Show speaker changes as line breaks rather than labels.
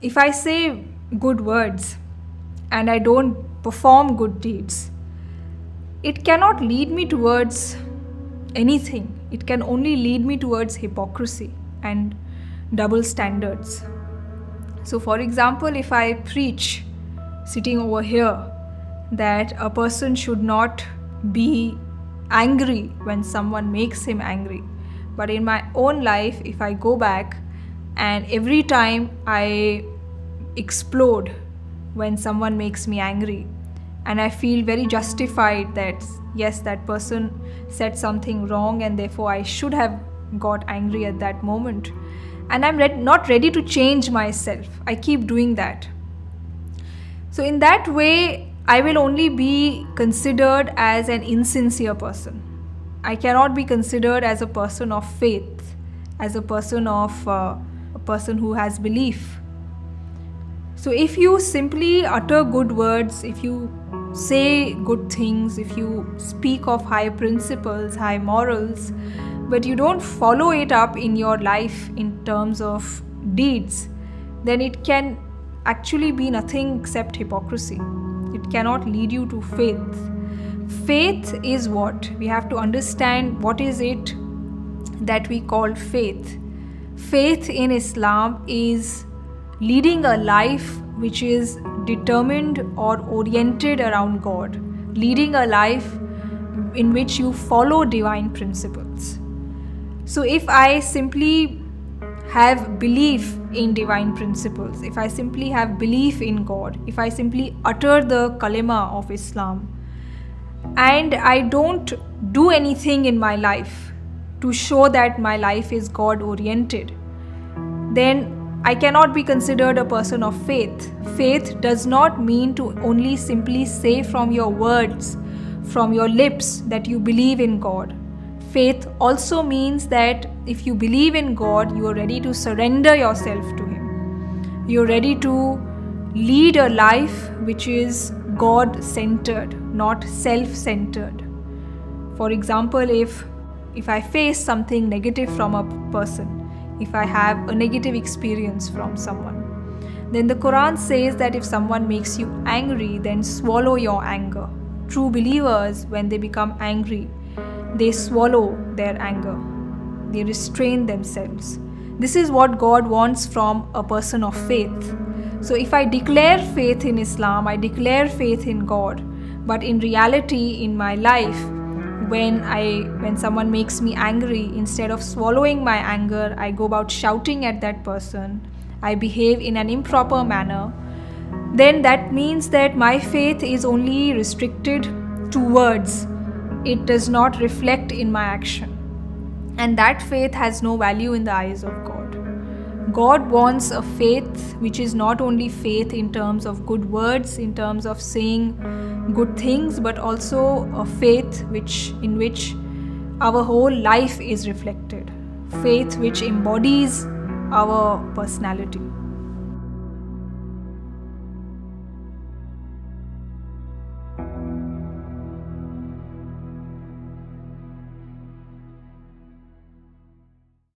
if I say good words and I don't perform good deeds, it cannot lead me towards anything. It can only lead me towards hypocrisy and double standards. So, for example, if I preach sitting over here that a person should not be angry when someone makes him angry, but in my own life, if I go back and every time I explode when someone makes me angry, and I feel very justified that yes, that person said something wrong and therefore I should have got angry at that moment, and I'm not ready to change myself, I keep doing that. So in that way, I will only be considered as an insincere person. I cannot be considered as a person of faith, as a person who has belief. So if you simply utter good words, if you say good things, if you speak of high principles, high morals, but you don't follow it up in your life in terms of deeds, then it can actually be nothing except hypocrisy. It cannot lead you to faith. Faith is what? We have to understand what is it that we call faith. Faith in Islam is leading a life which is determined or oriented around God, leading a life in which you follow divine principles. So if I simply have belief in divine principles, if I simply have belief in God, if I simply utter the kalima of Islam, and I don't do anything in my life to show that my life is God oriented, then I cannot be considered a person of faith. Faith does not mean to only simply say from your words, from your lips, that you believe in God. Faith also means that if you believe in God, you are ready to surrender yourself to Him. You are ready to lead a life which is God-centered, not self-centered. For example, if I face something negative from a person, if I have a negative experience from someone, then the Quran says that if someone makes you angry, then swallow your anger. True believers, when they become angry, they swallow their anger. They restrain themselves. This is what God wants from a person of faith. So if I declare faith in Islam, I declare faith in God, but in reality, in my life, when someone makes me angry, instead of swallowing my anger, I go about shouting at that person, I behave in an improper manner, then that means that my faith is only restricted to words. It does not reflect in my action. And that faith has no value in the eyes of God. God wants a faith which is not only faith in terms of good words, in terms of saying good things, but also a faith in which our whole life is reflected. Faith which embodies our personality.